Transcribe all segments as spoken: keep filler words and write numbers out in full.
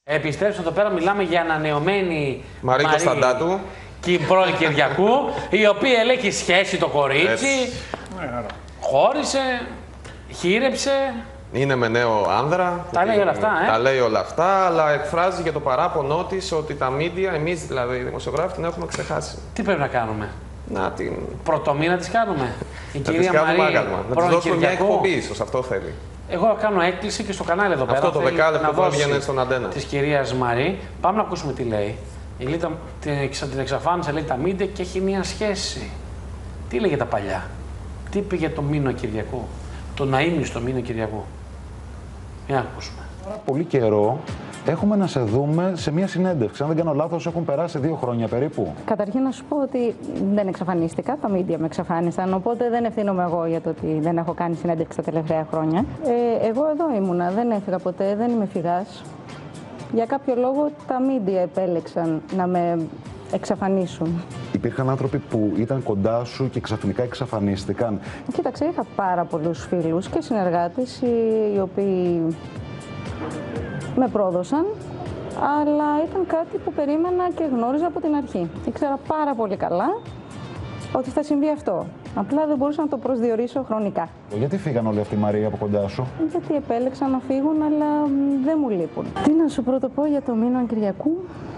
Επιστρέψτε εδώ πέρα, μιλάμε για ανανεωμένη Μαρή Κωνσταντάτου και πρώην Κυριακού, η οποία ελέγχει σχέση το κορίτσι, χώρισε, χείρεψε. Είναι με νέο άνδρα. Τα λέει όλα αυτά, ε. Τα λέει όλα αυτά, αλλά εκφράζει και το παράπονό της ότι τα μίντια, εμείς δηλαδή οι δημοσιογράφοι, την έχουμε ξεχάσει. Τι πρέπει να κάνουμε? Να την... Πρωτομήνα της κάνουμε. Η να κυρία της κάνουμε Μαρή, άγαλμα. Να της δώσουμε μια εκπομπή, ίσως αυτό θέλει. Εγώ κάνω έκκληση και στο κανάλι εδώ πέρα. Αυτό το δεκάλεπτο που έβγαινε στον αντένα. Της κυρίας Μαρή. Πάμε να ακούσουμε τι λέει. Η Λίτα την εξαφάνισε, λέει, τα μίντια και έχει μια σχέση. Τι λέγε τα παλιά? Τι είπε για το Μήνο Κυριακού? Το Ναΐμι στο Μήνο Κυριακού. Για να ακούσουμε. Πολύ καιρό έχουμε να σε δούμε σε μια συνέντευξη. Αν δεν κάνω λάθος, έχουν περάσει δύο χρόνια περίπου. Καταρχήν να σου πω ότι δεν εξαφανίστηκα. Τα μίντια με εξαφάνισαν. Οπότε δεν ευθύνομαι εγώ για το ότι δεν έχω κάνει συνέντευξη τα τελευταία χρόνια. Ε, εγώ εδώ ήμουνα. Δεν έφυγα ποτέ. Δεν είμαι φυγάς. Για κάποιο λόγο τα μίντια επέλεξαν να με εξαφανίσουν. Υπήρχαν άνθρωποι που ήταν κοντά σου και ξαφνικά εξαφανίστηκαν. Κοίταξε, είχα πάρα πολλούς φίλους και συνεργάτες οι οποίοι με πρόδωσαν, αλλά ήταν κάτι που περίμενα και γνώριζα από την αρχή. Ήξερα πάρα πολύ καλά ότι θα συμβεί αυτό. Απλά δεν μπορούσα να το προσδιορίσω χρονικά. Γιατί φύγαν όλοι αυτοί, Μαρία, από κοντά σου? Γιατί επέλεξαν να φύγουν, αλλά δεν μου λείπουν. Τι να σου πρωτοπώ για το Μήνο Κυριακού?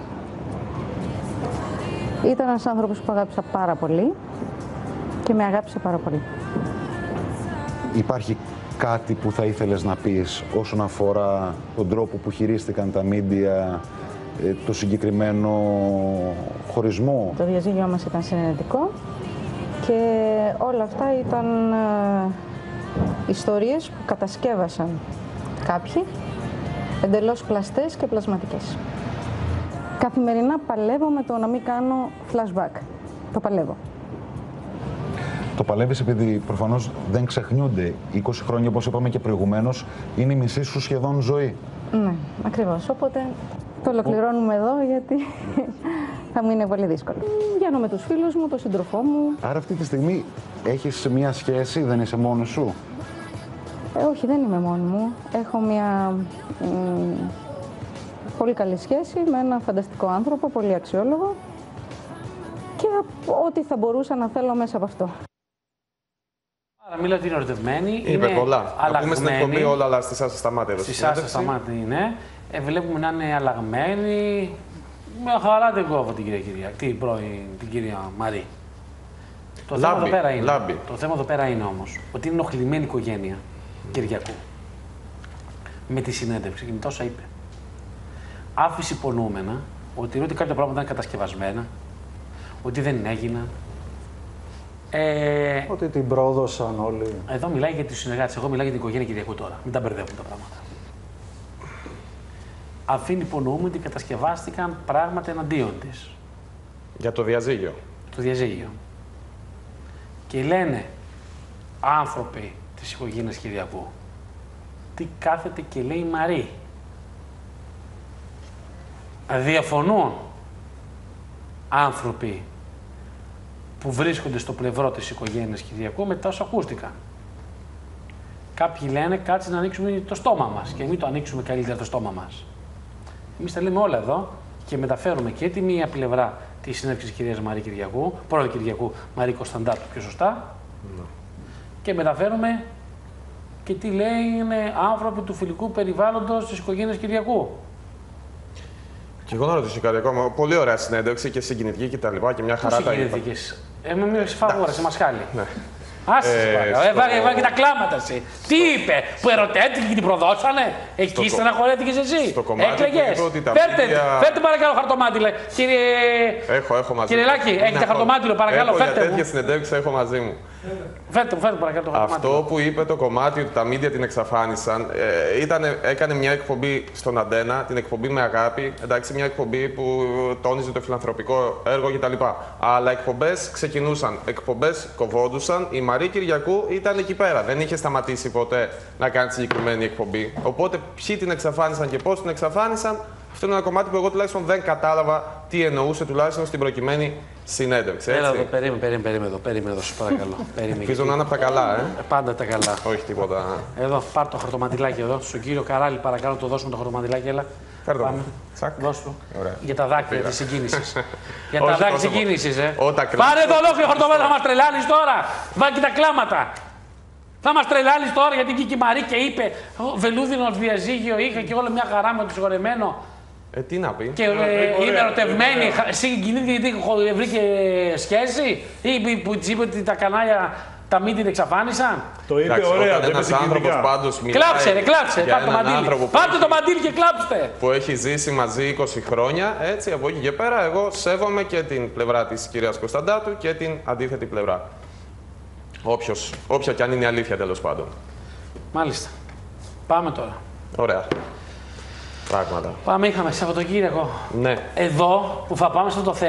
Ήταν ένας άνθρωπος που αγάπησα πάρα πολύ και με αγάπησε πάρα πολύ. Υπάρχει κάτι που θα ήθελες να πεις όσον αφορά τον τρόπο που χειρίστηκαν τα μίντια, το συγκεκριμένο χωρισμό? Το διαζύγιο μας ήταν συνενετικό και όλα αυτά ήταν ε, ιστορίες που κατασκεύασαν κάποιοι, εντελώς πλαστές και πλασματικές. Καθημερινά παλεύω με το να μην κάνω flashback. Το παλεύω. Το παλεύεις επειδή προφανώς δεν ξεχνιούνται. είκοσι χρόνια, όπως είπαμε και προηγουμένως, είναι η μισή σου σχεδόν ζωή. Ναι, ακριβώς. Οπότε το ολοκληρώνουμε εδώ, γιατί θα μου είναι πολύ δύσκολο. Βγαίνω με τους φίλους μου, τον σύντροφό μου. Άρα αυτή τη στιγμή έχεις μια σχέση, δεν είσαι μόνος σου? Ε, όχι, δεν είμαι μόνη μου. Έχω μια μ, πολύ καλή σχέση με έναν φανταστικό άνθρωπο, πολύ αξιόλογο και ό,τι θα μπορούσα να θέλω μέσα από αυτό. Άρα μιλάω ότι είναι ερωτευμένη, Είπε είναι πολλά. Να πούμε στην εκπομπή όλα, αλλά στη Σάσα Σταμάτη. Στη Σάσα Σταμάτη είναι. Ε, βλέπουμε να είναι αλλαγμένη. Με χαρά δεν κόβω την κυρία Κυριακ, την πρώην, την κυρία Μαρή. Το θέμα, εδώ πέρα είναι, το θέμα εδώ πέρα είναι όμως ότι είναι ενοχλημένη οικογένεια Κυριακού. Με τη συνέντευξη και με τόσα είπε. Άφησε υπονοούμενα ότι, ότι κάποια πράγματα ήταν κατασκευασμένα, ότι δεν έγιναν. Ε, ότι την πρόδωσαν όλοι. Εδώ μιλάει για τους συνεργάτες, εγώ μιλάω για την οικογένεια Κυριακού τώρα. Μην τα μπερδεύουν τα πράγματα. Αφήνει υπονοούμε ότι κατασκευάστηκαν πράγματα εναντίον της. Για το διαζύγιο. Το διαζύγιο. Και λένε άνθρωποι της οικογένειας Κυριακού, τι κάθεται και λέει η Μαρή. Διαφωνούν άνθρωποι που βρίσκονται στο πλευρό της οικογένειας Κυριακού μετά όσα ακούστηκαν. Κάποιοι λένε κάτσε να ανοίξουμε το στόμα μας και μην το ανοίξουμε καλύτερα το στόμα μας. Εμείς τα λέμε όλα εδώ και μεταφέρουμε και τη μία πλευρά της συνέντευξης της κυρίας Μαρή Κυριακού, πρώην Κυριακού Μαρή Κωνσταντάτου πιο σωστά, mm. και μεταφέρουμε και τι λέει είναι άνθρωποι του φιλικού περιβάλλοντος της οικογένειας Κυριακού. Και εγώ να ρωτήσω κάτι ακόμα. Πολύ ωραία συνέντευξη και συγκινητική και τα λοιπά και μια χαρά τα είπα. Ε, με μια φαγούρα, σε μασχάλη. Ναι. Άσε, ε, έβαγε και τα κλάματα εσύ. Τι είπε, που ερωτέθηκε και την προδώσανε. Εκεί στεναχωρέθηκες εσύ. Έκλαιγες. Φέρτε, φέρτε παρακαλώ χαρτομάτιλο. Κύριε, έχω, έχω μαζί. Κύριε Λάκη, έχετε χαρτομάτιλο, παρακαλώ, φέρτε μου. Για τέτοια συνεντεύξη έχω μαζί μου. Φέρτε μου, φέρτε παρακαλώ το χαρτομάτιλο. Αυτό που είπε το κομμάτι ότι τα μίντια την εξαφάνισαν, ε, ήτανε, έκανε μια εκπομπή στον Αντένα, την εκπομπή με αγάπη. Εντάξει, μια εκπομπή που τόνιζε το φιλανθρωπικό έργο κτλ. Αλλά εκπομπές ξεκινούσαν, εκπομπές κοβόντουσαν. Η Μαρή Κυριακού ήταν εκεί πέρα. Δεν είχε σταματήσει ποτέ να κάνει συγκεκριμένη εκπομπή. Οπότε ποιοι την εξαφάνισαν και πώς την εξαφάνισαν, αυτό είναι ένα κομμάτι που εγώ τουλάχιστον δεν κατάλαβα τι εννοούσε τουλάχιστον στην προκειμένη συνέντευξη. Έτσι. Έλα εδώ, περίμενε, περίμενε, περίμενε εδώ, περίμενε εδώ, σου παρακαλώ. Ελπίζω να είναι από τα καλά, ε. Πάντα τα καλά. Όχι τίποτα. Εδώ, πάρ' το χαρτομαντιλάκι εδώ. Στον κύριο Καράλη, παρακαλώ, το δώσουμε το χαρτομαντιλάκι, έλα. Φέρ' το. Πάμε. Τσακ. Δώσ' του. Ωραία. Για τα δάκρυα Πήρα. τη συγκίνηση. Για τα Όχι δάκρυα τόσο τη συγκίνηση, ε. Όταν κρίνεις- Πάρε το ολόκληρο χορτοβέτα, θα μα τρελάνει τώρα. Βάλει και τα κλάματα. Θα μα τρελάνει τώρα γιατί βγήκε η Μαρή και είπε βελούδινο διαζύγιο είχα και όλη μια χαρά με το συγχωρεμένο. Ε, τι να πει. Και ε, είναι ερωτευμένη, συγκινήθηκε γιατί χω- βρήκε σχέση ή που της είπε ότι τα κανάλια τα μη την εξαφάνισαν. Το είπε Εντάξει, ωραία, όταν δεν ένας είπε άνθρωπος συγκινητικά. πάντως μιλάει Κλάψε, ρε, κλάψε. για Πάρτε το έναν μαντίλι. άνθρωπο που Πάρτε το έχει- μαντίλι και κλάψτε. που έχει ζήσει μαζί είκοσι χρόνια, έτσι, από εκεί και πέρα, εγώ σέβομαι και την πλευρά της κυρίας Κωνσταντάτου και την αντίθετη πλευρά. Όποιος, όποια και αν είναι η αλήθεια, τέλος πάντων. Μάλιστα. Πάμε τώρα. Ωραία. Πράγματα. Πάμε, είχαμε Σαββατοκύριακο. Ναι. Εδώ που θα πάμε σε αυτό το θέμα.